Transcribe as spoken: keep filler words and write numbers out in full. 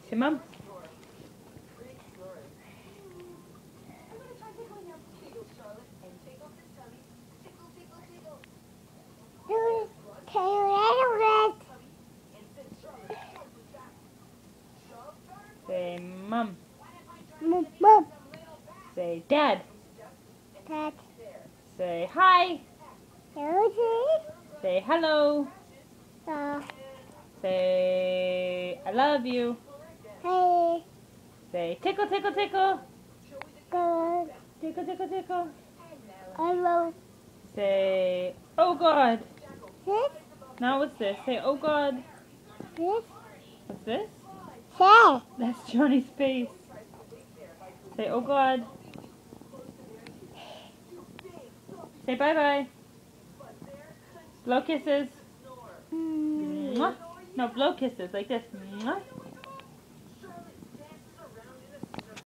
Say mom. Say mom. Mom, mom, Say dad. dad, Say hi. Rosie, Say hello. uh, Say I love you. hey, Say tickle tickle tickle. good, Tickle tickle tickle. hello, Say oh God. this, Now what's this? Say oh God. this, What's this? say, That's Johnny's face. Say oh God. Say bye bye. Blow kisses. mm. Mwah. No, blow kisses like this. Mwah.